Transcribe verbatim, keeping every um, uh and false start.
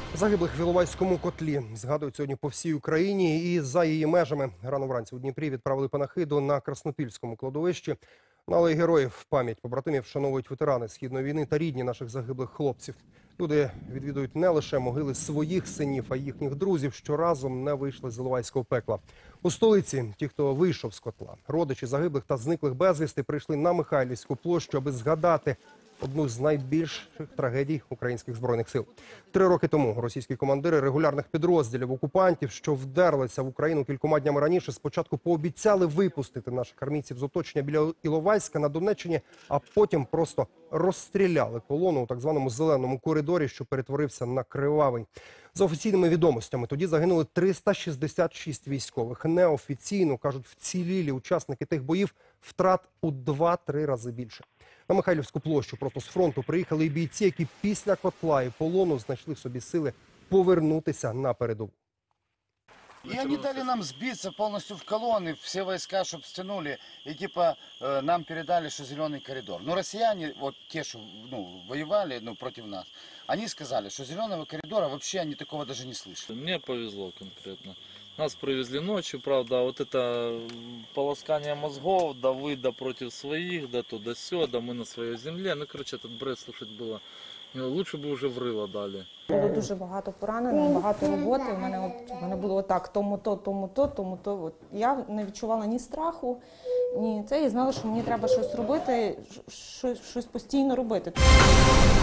Загиблих в Іловайському котлі згадують сьогодні по всій Україні і за її межами. Рано вранці у Дніпрі відправили панахиду на Краснопільському кладовищі. На алеї героїв пам'ять побратимів вшановують ветерани Східної війни та рідні наших загиблих хлопців. Люди відвідують не лише могили своїх синів, а й їхніх друзів, що разом не вийшли з Іловайського пекла. У столиці ті, хто вийшов з котла, родичі загиблих та зниклих безвісти, прийшли на Михайлівську площу, аби згадати одну з найбільших трагедій українських збройних сил. Три роки тому російські командири регулярних підрозділів окупантів, що вдерлися в Україну кількома днями раніше, спочатку пообіцяли випустити наших армійців з оточення біля Іловайська на Донеччині, а потім просто розстріляли колону у так званому зеленому коридорі, що перетворився на кривавий. За офіційними відомостями, тоді загинули триста шістдесят шість військових. Неофіційно, кажуть, вцілілі учасники тих боїв втрат у два-три рази більше. На Михайлівську площу просто з фронту приїхали і бійці, які після котла і полону знайшли в собі сили повернутися на передову. И они дали нам сбиться полностью в колонны, все войска, чтобы стянули, и типа э, нам передали, что зеленый коридор. Но россияне, вот те, что ну, воевали ну, против нас, они сказали, что зеленого коридора вообще они такого даже не слышали. Мне повезло конкретно. Нас привезли ночью, правда, вот это полоскание мозгов, да вы, да против своих, да туда сё, да мы на своей земле. Ну, короче, этот бред слушать было. Лучше б вже врила дали. Було дуже багато поранених, багато роботи. У мене, от, у мене було отак, тому то, тому то, тому то. От. Я не відчувала ні страху, ні це. І знала, що мені треба щось робити, щось, щось постійно робити.